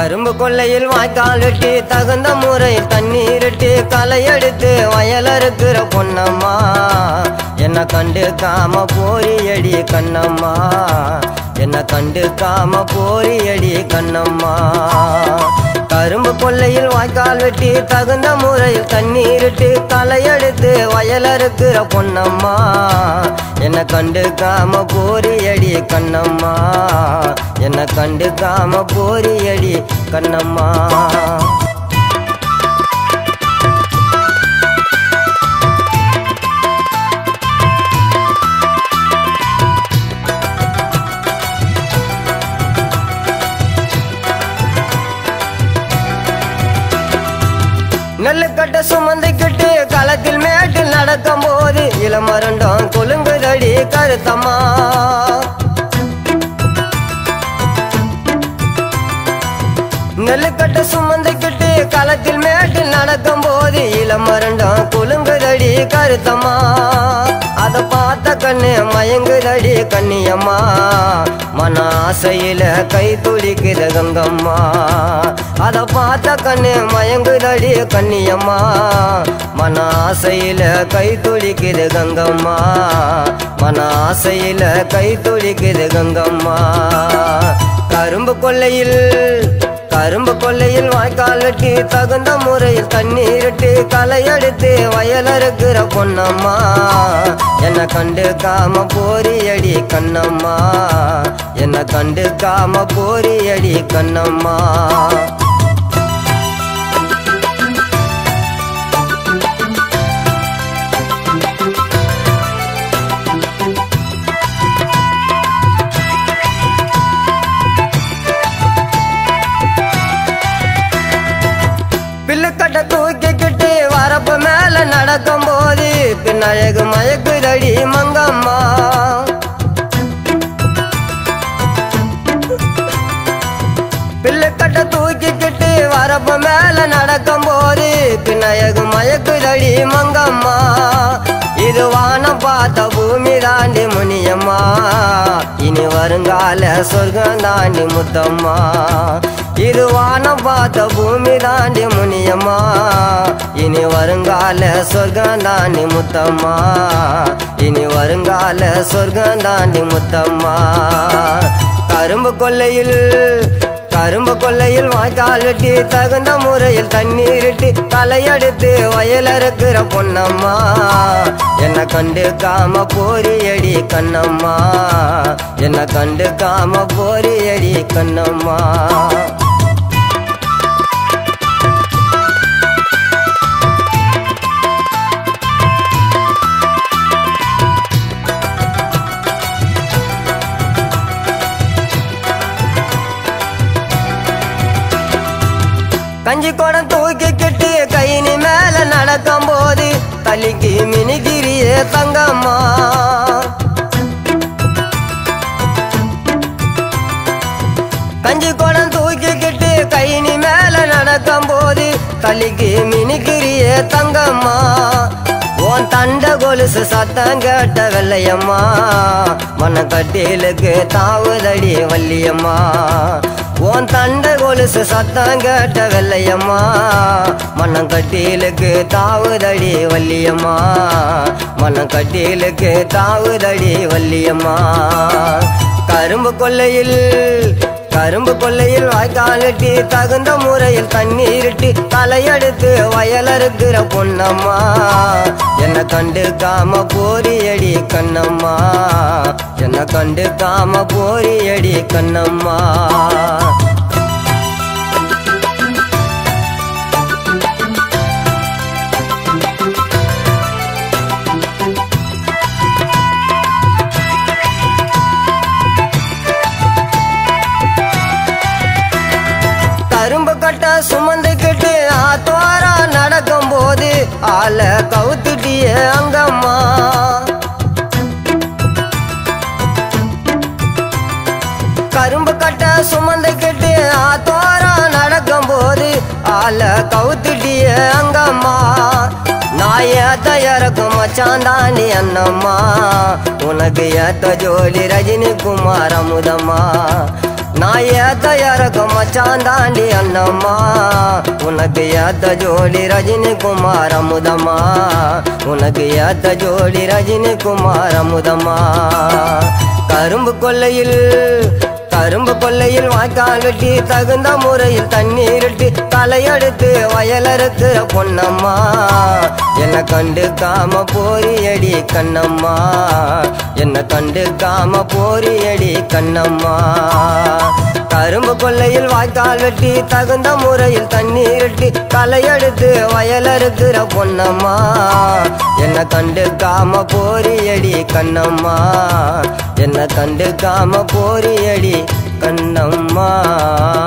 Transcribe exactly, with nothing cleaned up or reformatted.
கரும்பு கொள்ளையில் வாய்க்கால் வெட்டி தகுந்த முறை தண்ணீரிட்டு களை எடுத்து வயல் இருக்கிற பொன்னம்மா என்ன கண்டு காம போரியடி கண்ணம்மா என்ன கண்டு காம போரியடி கண்ணம்மா கரும்பு கொள்ளையில் வாய்க்கால் வெட்டி தகுந்த முறையில் தண்ணீரிட்டு களை எடுத்து வயல் இருக்கிற பொன்னம்மா என்ன கண்டு காம போரியடி கண்ணம்மா என்ன கண்டு காம போரியடி கண்ணம்மா நெல்லு கட்ட சுமந்துக்கிட்டு களத்தில் மேட்டில் நடக்கும் போது இளமரண்டம் கொலுங்குதடி கருத்தம்மா நெல்லு கட்ட சுமந்துக்கிட்டு களத்தில் மேட்டில் நடக்கும் போது இளமரண்டம் கொலுங்குதடி கருத்தம்மா அதை பார்த்த கண்ணு மயங்குதடி கண்ணியம்மா மன ஆசையில கை துடிக்குது கங்கம்மா அதை பார்த்த கண்ணு மயங்குதடி கண்ணியம்மா மன ஆசையில கை துடிக்குது கங்கம்மா மன ஆசையில கை துடிக்குது கங்கம்மா கரும்பு கொள்ளையில் கரும்பு கொள்ளையில் வாய்க்கால் வெட்டி தகுந்த முறையில் தண்ணீரிட்டு களை எடுத்து வயல் இருக்கிற பொன்னம்மா என்ன கண்டு காம போரியடி கண்ணம்மா என்ன கண்டு காம போரியடி கண்ணம்மா பிள்ளுக்கட்ட தூக்கிக்கிட்டு வரப்பு மேல நடக்கும் போது பின்னழகு மயக்குதடி மங்கம்மா பிள்ளுக்கட்ட தூக்கிக்கிட்டு வரப்பு மேல நடக்கும் போது பின்னழகு மயக்குதடி மங்கம்மா இது வானம் பார்த்த பூமி தாண்டி முனியம்மா இனி வருங்கால சொர்க்கம் தாண்டி முத்தம்மா இது வானம் பார்த்த பூமி தாண்டி முனியம்மா இனி வருங்கால சொர்க்கம் தாண்டி முத்தம்மா இனி வருங்கால சொர்க்கம் தாண்டி முத்தம்மா கரும்பு கொள்ளையில் கரும்பு கொள்ளையில் வாய்க்கால் வெட்டி தகுந்த முறையில் தண்ணீரிட்டு களை எடுத்து வயல் இருக்கிற பொன்னம்மா என்ன கண்டு காம போரியடி கண்ணம்மா என்ன கண்டு காம போரியடி கண்ணம்மா கஞ்சி குடம் தூக்கிக்கிட்டு கைனி மேல நடக்கும் போது தலிக்கு மினிகிரியே தங்கம்மா கஞ்சி குடம் தூக்கிக்கிட்டு கைனி மேல நடக்கும் போது தலிக்கு மினிகிரியே தங்கம்மா உன் தண்ட கொலுசு சத்தம் கேட்ட வெள்ளையம்மா மன கட்டிலுக்கு தாவுதடி வள்ளியம்மா உன் தண்ட கொலுசு சத்தம் கேட்ட வெள்ளையம்மா மனம் கட்டிலுக்கு தாவுதடி வள்ளியம்மா மனம் கட்டிலுக்கு தாவுதடி வள்ளியம்மா கரும்பு கொள்ளையில் கரும்பு கொள்ளையில் வாய்க்கால் வெட்டி தகுந்த முறையில் தண்ணீரிட்டு களை எடுத்து வயல் இருக்கிற பொன்னம்மா என்ன கண்டு காம போரியடி கண்ணம்மா என்ன கண்டு காம போரியடி கண்ணம்மா கரும்பு கட்ட சுமந்துக்கிட்டு ஆத்தோரா நடக்கும் போது ஆள கவுத்துட்டிய அங்கம்மா கரும்பு கட்ட சுமந்துக்கிட்டு ஆத்தோரா நடக்கும் போது ஆள கவுத்துட்டிய அங்கம்மா நான் ஏத்த இறக்கும் மச்சான் தாண்டி அண்ணம்மா உனக்கு ஏத்த ஜோடி ரஜினி குமார் அமுதம்மா நான் ஏத்த இறக்க மச்சான் தாண்டி அண்ணம்மா உனக்கு ஏத்த ஜோடி ரஜினி குமார் அமுதம்மா உனக்கு ஏத்த ஜோடி ரஜினி குமார் அமுதம்மா கரும்பு கொல்லையில் கரும்பு கொல்லையில் வாய்க்கால் வெட்டி தகுந்த முறையில் தண்ணீர் இட்டு தலையெடுத்து வயலறுக்கிற பொன்னம்மா என்ன கண்டு காம போரியடி கண்ணம்மா என்ன கண்டு காம போரியடி கண்ணம்மா கரும்பு கொல்லையில் வாய்க்கால் வெட்டி தகுந்த முறையில் தண்ணீர் இட்டு தலையெடுத்து வயலறுக்கிற பொன்னம்மா என்ன கண்டு காம போரியடி கண்ணம்மா என்ன கண்டு காம போரியடி கண்ணம்மா